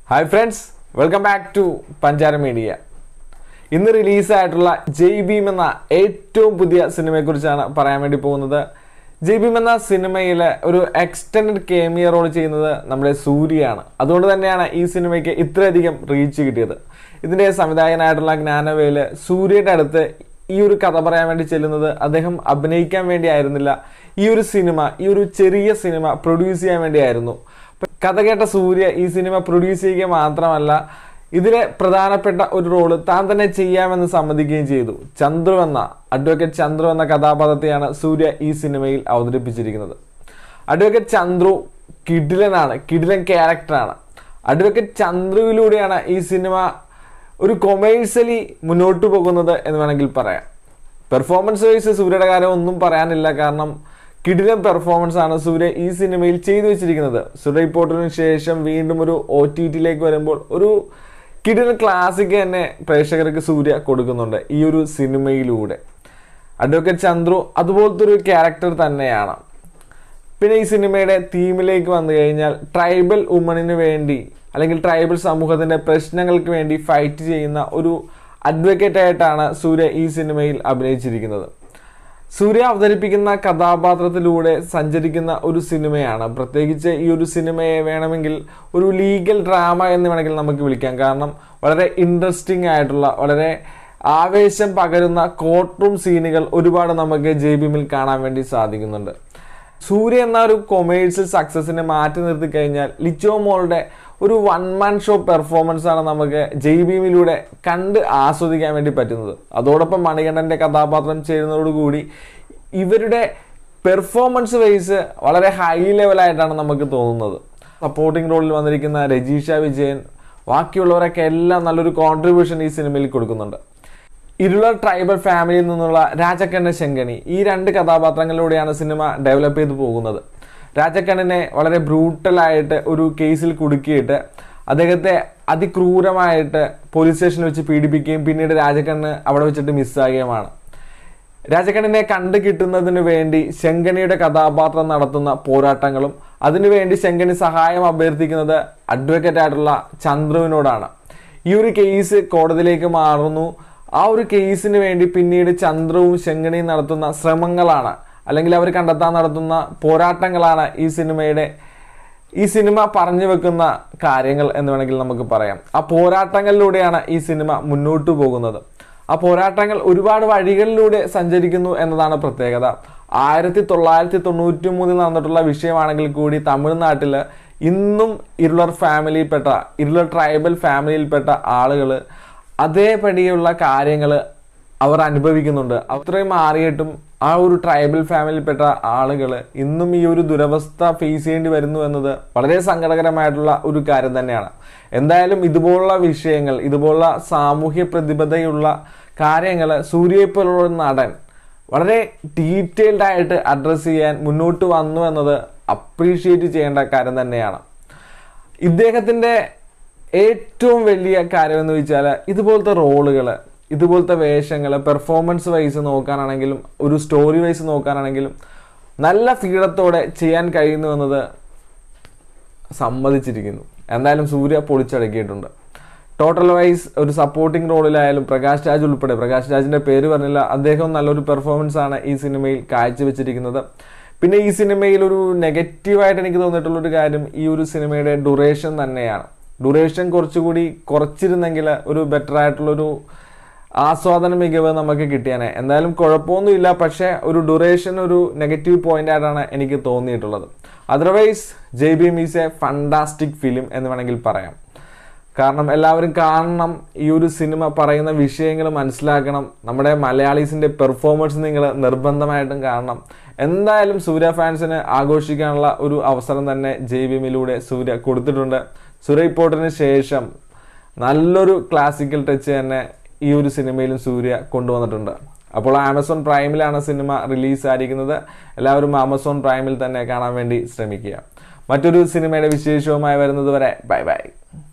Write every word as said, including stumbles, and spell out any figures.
Hi friends, welcome back to Panjara Media. ഇന്ന് release ആയിട്ടുള്ള ജയ് ഭീം എന്ന ഏറ്റവും പുതിയ സിനിമയെക്കുറിച്ചാണ് പറയാൻ വേണ്ടി പോകുന്നത്. ജയ് ഭീം എന്ന സിനിമയിലെ ഒരു എക്സ്റ്റൻഡ് കേമിയോ റോൾ ചെയ്യുന്നത് നമ്മുടെ സൂര്യയാണ്. അതുകൊണ്ട് തന്നെയാണ് ഈ സിനിമയ്ക്ക് ഇത്രയധികം റീച്ച് കിട്ടിയത്. ഇതിന്റെ സംവിധായകനായിട്ടുള്ള ജ്ഞാനവേല് സൂര്യയുടെ അടുത്ത് ഈ ഒരു കഥ പറയാൻ വേണ്ടി ചെല്ലുന്നത് അദ്ദേഹം അഭിനയിക്കാൻ വേണ്ടി ആയിരുന്നില്ല. ഈ ഒരു സിനിമ ഈ ഒരു ചെറിയ സിനിമ പ്രൊഡ്യൂസ് ചെയ്യാൻ വേണ്ടിയായിരുന്നു. കഥ കേട്ട സൂര്യ ഈ സിനിമ പ്രൊഡ്യൂസ് ചെയ്യുക മാത്രമല്ല ഇതിലെ പ്രധാനപ്പെട്ട ഒരു റോള് താൻ തന്നെ ചെയ്യാമെന്ന് സമ്മതിക്കുകയും ചെയ്തു. ചന്ദ്രു എന്ന അഡ്വക്കേറ്റ് ചന്ദ്രു എന്ന കഥാപാത്രത്തെയാണ് സൂര്യ ഈ സിനിമയിൽ അവതരിപ്പിച്ചിരിക്കുന്നത്. അഡ്വക്കേറ്റ് ചന്ദ്രു കിടിലനാണ്, കിടിലൻ ക്യാരക്ടറാണ്. അഡ്വക്കേറ്റ് ചന്ദ്രുവിലൂടെയാണ് ഈ സിനിമ ഒരു കൊമേഴ്സ്യലി മുന്നോട്ട് പോകുന്നത് എന്ന് വേണമെങ്കിൽ പറയാം. പെർഫോമൻസ് വൈസ് സൂര്യയുടെ കാര്യം ഒന്നും പറയാനില്ല. കാരണം കിടിലൻ പെർഫോമൻസ് ആണ് സൂര്യ ഈ സിനിമയിൽ ചെയ്തു വെച്ചിരിക്കുന്നത്. സൂര്യ റിപ്പോർട്ടിന് ശേഷം വീണ്ടും ഒരു ഒ ടി ടിയിലേക്ക് വരുമ്പോൾ ഒരു കിടിലൻ ക്ലാസിക് തന്നെ പ്രേക്ഷകർക്ക് സൂര്യ കൊടുക്കുന്നുണ്ട് ഈ ഒരു സിനിമയിലൂടെ. അഡ്വക്കേറ്റ് ചന്ദ്രു അതുപോലത്തെ ഒരു ക്യാരക്ടർ തന്നെയാണ്. പിന്നെ ഈ സിനിമയുടെ തീമിലേക്ക് വന്നു കഴിഞ്ഞാൽ ട്രൈബൽ വുമണിന് വേണ്ടി അല്ലെങ്കിൽ ട്രൈബൽ സമൂഹത്തിന്റെ പ്രശ്നങ്ങൾക്ക് വേണ്ടി ഫൈറ്റ് ചെയ്യുന്ന ഒരു അഡ്വക്കേറ്റ് ആയിട്ടാണ് സൂര്യ ഈ സിനിമയിൽ അഭിനയിച്ചിരിക്കുന്നത്. സൂര്യ അവതരിപ്പിക്കുന്ന കഥാപാത്രത്തിലൂടെ സഞ്ചരിക്കുന്ന ഒരു സിനിമയാണ്. പ്രത്യേകിച്ച് ഈ ഒരു സിനിമയെ വേണമെങ്കിൽ ഒരു ലീഗൽ ഡ്രാമ എന്ന് വേണമെങ്കിൽ നമുക്ക് വിളിക്കാം. കാരണം വളരെ ഇൻട്രസ്റ്റിംഗ് ആയിട്ടുള്ള വളരെ ആവേശം പകരുന്ന കോർട്ട് റൂം സീനുകൾ ഒരുപാട് നമുക്ക് ജയ് ഭീമിൽ കാണാൻ വേണ്ടി സാധിക്കുന്നുണ്ട്. സൂര്യ എന്ന ഒരു കൊമേഴ്സ്യൽ സക്സസിനെ മാറ്റി നിർത്തി കഴിഞ്ഞാൽ ലിച്ചോ മോളുടെ ഒരു വൺ മാൻ ഷോ പെർഫോമൻസ് ആണ് നമുക്ക് ജയ് ഭീമിലൂടെ കണ്ട് ആസ്വദിക്കാൻ വേണ്ടി പറ്റുന്നത്. അതോടൊപ്പം മണികണ്ഠന്റെ കഥാപാത്രം ചേരുന്നതോടുകൂടി ഇവരുടെ പെർഫോമൻസ് വൈസ് വളരെ ഹൈ ലെവലായിട്ടാണ് നമുക്ക് തോന്നുന്നത്. സപ്പോർട്ടിംഗ് റോളിൽ വന്നിരിക്കുന്ന രജീഷ വിജയൻ ബാക്കിയുള്ളവരൊക്കെ എല്ലാം നല്ലൊരു കോൺട്രിബ്യൂഷൻ ഈ സിനിമയിൽ കൊടുക്കുന്നുണ്ട്. ഇരുളർ ട്രൈബൽ ഫാമിലിയിൽ നിന്നുള്ള രാജക്കണ്ണ ശങ്കണി ഈ രണ്ട് കഥാപാത്രങ്ങളിലൂടെയാണ് സിനിമ ഡെവലപ്പ് ചെയ്ത് പോകുന്നത്. രാജക്കണ്ണനെ വളരെ ബ്രൂട്ടലായിട്ട് ഒരു കേസിൽ കുടുക്കിയിട്ട് അദ്ദേഹത്തെ അതിക്രൂരമായിട്ട് പോലീസ് സ്റ്റേഷനിൽ വെച്ച് പീഡിപ്പിക്കുകയും പിന്നീട് രാജക്കണ്ണ് അവിടെ വെച്ചിട്ട് മിസ്സാകുകയുമാണ്. രാജക്കണ്ണനെ കണ്ടു കിട്ടുന്നതിന് വേണ്ടി ശങ്കണിയുടെ കഥാപാത്രം നടത്തുന്ന പോരാട്ടങ്ങളും അതിനുവേണ്ടി ശങ്കണി സഹായം അഭ്യർത്ഥിക്കുന്നത് അഡ്വക്കേറ്റ് ആയിട്ടുള്ള ചന്ദ്രുവിനോടാണ്. ഈ ഒരു കേസ് കോടതിയിലേക്ക് മാറുന്നു. ആ ഒരു കേസിന് വേണ്ടി പിന്നീട് ചന്ദ്രുവും ശങ്കണിയും നടത്തുന്ന ശ്രമങ്ങളാണ് അല്ലെങ്കിൽ അവർ കണ്ടെത്താൻ നടത്തുന്ന പോരാട്ടങ്ങളാണ് ഈ സിനിമയുടെ ഈ സിനിമ പറഞ്ഞു വെക്കുന്ന കാര്യങ്ങൾ എന്ന് വേണമെങ്കിൽ നമുക്ക് പറയാം. ആ പോരാട്ടങ്ങളിലൂടെയാണ് ഈ സിനിമ മുന്നോട്ട് പോകുന്നത്. ആ പോരാട്ടങ്ങൾ ഒരുപാട് വഴികളിലൂടെ സഞ്ചരിക്കുന്നു എന്നതാണ് പ്രത്യേകത. ആയിരത്തി തൊള്ളായിരത്തി തൊണ്ണൂറ്റി മൂന്നിൽ നടന്നിട്ടുള്ള വിഷയമാണെങ്കിൽ കൂടി തമിഴ്നാട്ടിൽ ഇന്നും ഇരുളർ ഫാമിലിയിൽപ്പെട്ട ഇരുളർ ട്രൈബൽ ഫാമിലിയിൽപ്പെട്ട ആളുകൾ അതേപടിയുള്ള കാര്യങ്ങൾ അവർ അനുഭവിക്കുന്നുണ്ട്. അത്രയും മാറിയിട്ടും ആ ഒരു ട്രൈബൽ ഫാമിലിയിൽപ്പെട്ട ആളുകൾ ഇന്നും ഈ ഒരു ദുരവസ്ഥ ഫേസ് ചെയ്യേണ്ടി വരുന്നു എന്നത് വളരെ സങ്കടകരമായിട്ടുള്ള ഒരു കാര്യം തന്നെയാണ്. എന്തായാലും ഇതുപോലുള്ള വിഷയങ്ങൾ ഇതുപോലുള്ള സാമൂഹ്യ പ്രതിബദ്ധതയുള്ള കാര്യങ്ങൾ സൂര്യയെപ്പോലുള്ള നടൻ വളരെ ഡീറ്റെയിൽഡ് ആയിട്ട് അഡ്രസ്സ് ചെയ്യാൻ മുന്നോട്ട് വന്നു എന്നത് അപ്രീഷിയേറ്റ് ചെയ്യേണ്ട കാര്യം തന്നെയാണ്. ഇദ്ദേഹത്തിൻ്റെ ഏറ്റവും വലിയ കാര്യം എന്ന് വെച്ചാൽ ഇതുപോലത്തെ റോളുകൾ ഇതുപോലത്തെ വേഷങ്ങൾ പെർഫോമൻസ് വൈസ് നോക്കാനാണെങ്കിലും ഒരു സ്റ്റോറി വൈസ് നോക്കാനാണെങ്കിലും നല്ല ഫീഡത്തോടെ ചെയ്യാൻ കഴിയുന്നു എന്നത് സമ്മതിച്ചിരിക്കുന്നു. എന്തായാലും സൂര്യ പൊളിച്ചടക്കിയിട്ടുണ്ട്. ടോട്ടൽ വൈസ് ഒരു സപ്പോർട്ടിംഗ് റോളിലായാലും പ്രകാശ് രാജ് ഉൾപ്പെടെ പ്രകാശ് രാജിന്റെ പേര് പറഞ്ഞില്ല, അദ്ദേഹം നല്ലൊരു പെർഫോമൻസ് ആണ് ഈ സിനിമയിൽ കാഴ്ചവെച്ചിരിക്കുന്നത്. പിന്നെ ഈ സിനിമയിൽ ഒരു നെഗറ്റീവായിട്ട് എനിക്ക് തോന്നിയിട്ടുള്ളൊരു കാര്യം ഈ ഒരു സിനിമയുടെ ഡ്യൂറേഷൻ തന്നെയാണ്. ഡ്യൂറേഷൻ കുറച്ചുകൂടി കുറച്ചിരുന്നെങ്കിൽ ഒരു ബെറ്റർ ആയിട്ടുള്ളൊരു ആസ്വാദന മികവ് നമുക്ക് കിട്ടിയാനെ. എന്തായാലും കുഴപ്പമൊന്നുമില്ല, പക്ഷേ ഒരു ഡ്യൂറേഷൻ ഒരു നെഗറ്റീവ് പോയിന്റ് ആയിട്ടാണ് എനിക്ക് തോന്നിയിട്ടുള്ളത്. Otherwise Jai Bhim is a fantastic film എന്ന് വേണമെങ്കിൽ പറയാം. കാരണം എല്ലാവരും കാണണം, ഈ ഒരു സിനിമ പറയുന്ന വിഷയങ്ങൾ മനസ്സിലാക്കണം. നമ്മുടെ മലയാളീസിന്റെ പെർഫോമൻസ് നിങ്ങൾ നിർബന്ധമായിട്ടും കാണണം. എന്തായാലും സൂര്യ ഫാൻസിന് ആഘോഷിക്കാനുള്ള ഒരു അവസരം തന്നെ ജയ് ഭീമിലൂടെ സൂര്യ കൊടുത്തിട്ടുണ്ട്. സൂര്യ റിപ്പോർട്ടിന് ശേഷം നല്ലൊരു ക്ലാസിക്കൽ ടച്ച് തന്നെ ഈ ഒരു സിനിമയിലും സൂര്യ കൊണ്ടുവന്നിട്ടുണ്ട്. അപ്പോൾ ആമസോൺ പ്രൈമിലാണ് സിനിമ റിലീസ് ആയിരിക്കുന്നത്. എല്ലാവരും ആമസോൺ പ്രൈമിൽ തന്നെ കാണാൻ വേണ്ടി ശ്രമിക്കുക. മറ്റൊരു സിനിമയുടെ വിശേഷവുമായി വരുന്നത് വരെ ബൈ ബൈ.